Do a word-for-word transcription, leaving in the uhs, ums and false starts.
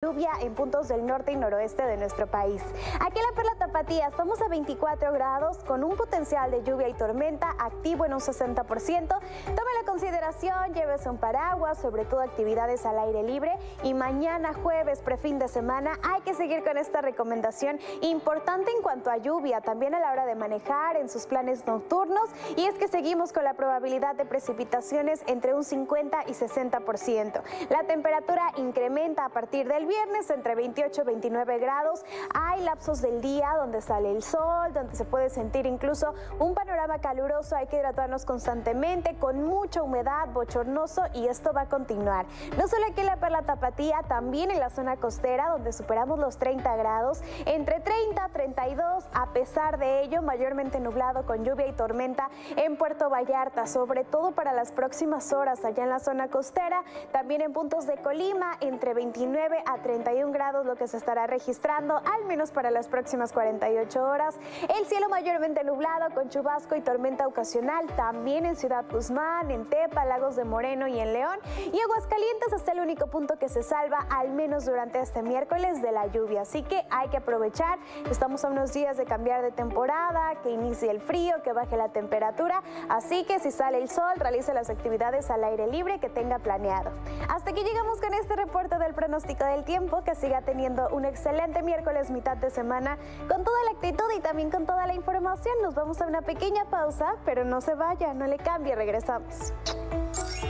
lluvia en puntos del norte y noroeste de nuestro país. Aquí en la Perla Tapatía estamos a veinticuatro grados con un potencial de lluvia y tormenta activo en un sesenta por ciento. Tome la consideración, llévese un paraguas, sobre todo actividades al aire libre, y mañana jueves, prefin de semana, hay que seguir con esta recomendación importante en cuanto a lluvia, también a la hora de manejar en sus planes nocturnos, y es que seguimos con la probabilidad de precipitaciones entre un cincuenta y sesenta por ciento. La temperatura incrementa a partir del viernes entre veintiocho y veintinueve grados. Hay lapsos del día donde sale el sol, donde se puede sentir incluso un panorama caluroso. Hay que hidratarnos constantemente, con mucha humedad, bochornoso, y esto va a continuar. No solo aquí en la Perla Tapatía, también en la zona costera, donde superamos los treinta grados, entre treinta a treinta y dos, a pesar de ello, mayormente nublado con lluvia y tormenta en Puerto Vallarta, sobre todo para las próximas horas allá en la zona costera. También en puntos de Colima, entre veintinueve a treinta y un grados lo que se estará registrando, al menos para las próximas cuarenta y ocho horas. El cielo mayormente nublado con chubasco y tormenta ocasional, también en Ciudad Guzmán, en Tepa, Lagos de Moreno y en León. Y Aguascalientes hasta el único punto que se salva, al menos durante este miércoles, de la lluvia. Así que hay que aprovechar. Estamos a unos días de cambiar de temporada, que inicie el frío, que baje la temperatura. Así que si sale el sol, realice las actividades al aire libre que tenga planeado. Hasta aquí llegamos con este reporte del pronóstico del tiempo. Que siga teniendo un excelente miércoles, mitad de semana, con toda la actitud y también con toda la información. Nos vamos a una pequeña pausa, pero no se vaya, no le cambie, regresamos.